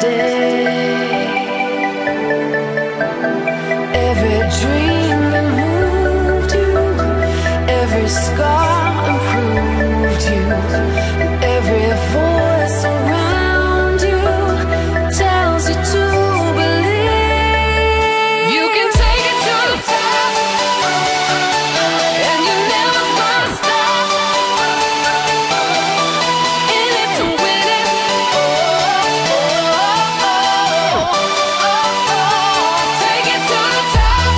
day. Every dream that moved you, every scar improved you, every voice around you tells you to believe. You can take it to the top, and you're never gonna stop. In it to win it. Take it to the top.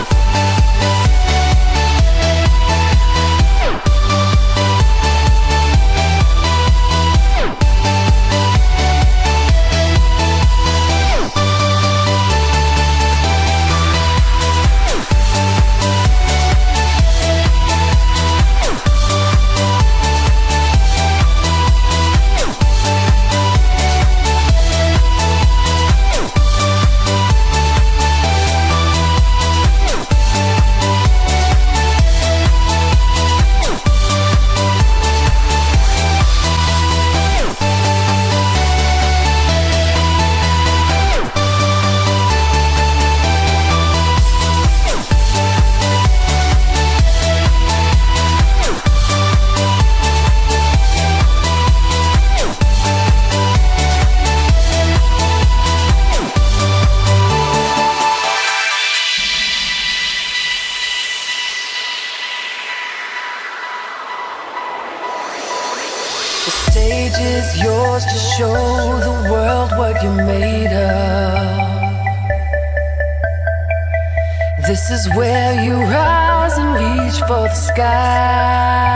The stage is yours to show the world what you're made of. This is where you rise and reach for the sky.